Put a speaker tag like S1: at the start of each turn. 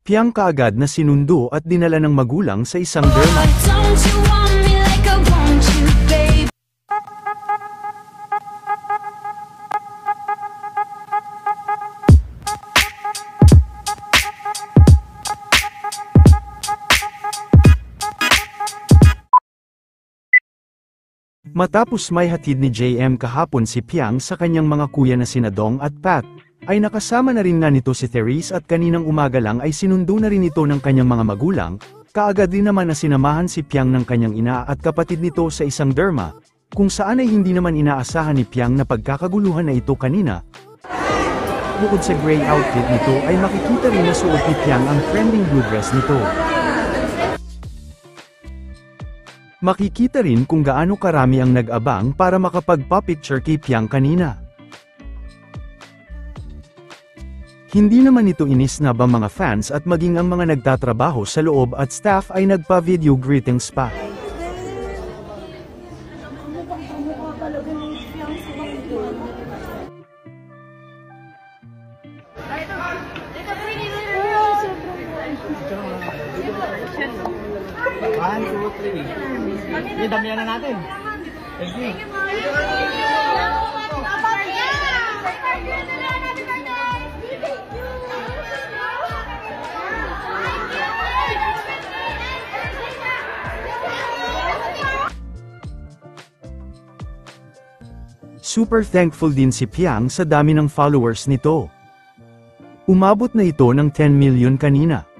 S1: Piang kaagad na sinundo at dinala ng magulang sa isang derma.
S2: Don't you want me like I want you, babe?
S1: Matapos may hatid ni JM kahapon si Piang sa kanyang mga kuya na sina Dong at Pat, ay nakasama na rin nga nito si Therese at kaninang umaga lang ay sinundo na rin ito ng kanyang mga magulang, kaagad din naman na sinamahan si Piang ng kanyang ina at kapatid nito sa isang derma, kung saan ay hindi naman inaasahan ni Piang na pagkakaguluhan na ito kanina. Bukod sa gray outfit nito ay makikita rin na suot ni Piang ang trending blue dress nito. Makikita rin kung gaano karami ang nag-abang para makapagpa-picture kay Piang kanina. Hindi naman ito inisnab ang mga fans at maging ang mga nagtatrabaho sa loob at staff ay nagpa-video greetings pa.
S3: One, two, three. Damihan na natin. Thank you.
S1: Super thankful din si Piang sa dami ng followers nito. Umabot na ito ng 10 million kanina.